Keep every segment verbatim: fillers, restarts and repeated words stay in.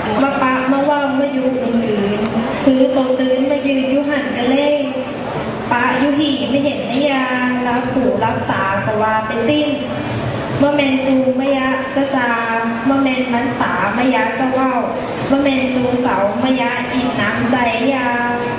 มาปะมาว่างมาอยู่อื่นๆคือโตตื่นมายืนยุหันกันเล่ปะยุหีไม่เห็นนยารับผูรับสากว่าไปสิ้นเมื่อแมนจูมะยะจะจาเมื่อแมนมันสามะยะจะว่าวเมื่อแมนจูเสามะยะอินน้ำใจยา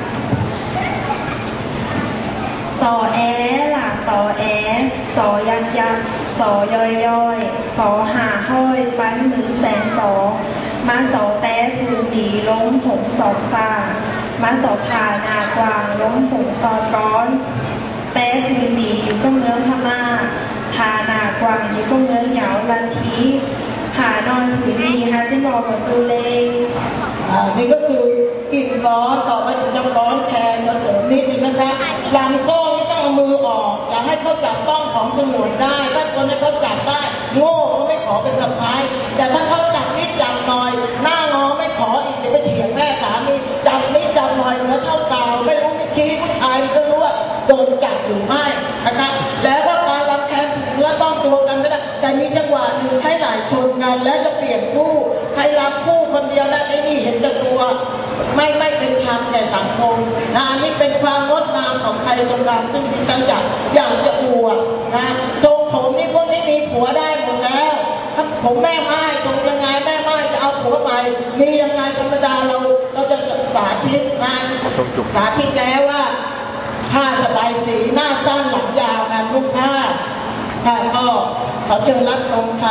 สอแอล่ะสอแอสอยักยักสอย่อยย่อยสอหาห้อยฟันมือแสนสอมาสอแต้ภูดีล้มผงสอบฟางมาสอผ่านากวางล้มผงตอนร้อนแต้ภูดีอยู่ก็เมืองพม่าผานากวางอยู่ก็เมืองเหยาลันทีผานอนผืนดีฮะจิมบอกกับซูเลอ่านี่ก็คือกินก้อนต่อไปถึงจะก้อนแทนมาเสริมนิดนึงนะคะลำโซ่ไม่ต้องเอามือออกอยากให้เขาจับต้องของสมุนได้ถ้าคนให้เขาจับได้โง่เขาไม่ขอเป็นสะพ้ายแต่ถ้าเขาจับนิดจับหน่อยหน้างอไม่ขออีกเดี๋ยวไปเถียงแม่สามีจับนิดจับหน่อยเหลือเท่ากาวไม่รู้ไม่ชี้ผู้ชายมันก็รู้ว่าโดนจับหรือไม่นะคะแล้วก็การลำแทนถึงเนื้อต้องตัวกันไม่ได้แต่มีจังหวะหนึ่งใช้หลายชนกันและจะเปลี่ยนคู่ใครรับคู่คนเดียวได้ไอ้นี่เห็นแต่ตัวไม่ไม่เป็นธรรมแก่สังคมนะอันนี้เป็นความงดงามของไทยตรงรำซึ่งดิฉันอยากอยากจะอวดนะทรงผมนี่พวกนี้มีผัวได้หมดแล้วถ้าผมแม่ไม้ทรงยังไงแม่ไม้จะเอาผัวใหม่มียังไงธรรมดาเราเราจะสาธิตงานสาธิตแล้วว่าผ้าสบายสีหน้าสั้นหลังยาวงานนุ่งผ้าค่ะก็ขอเชิญรับชมค่ะ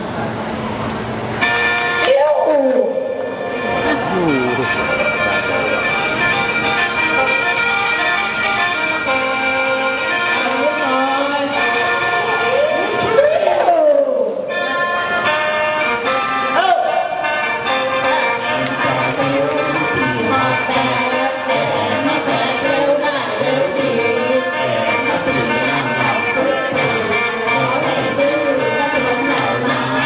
เอี้ยวเ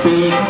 ปีก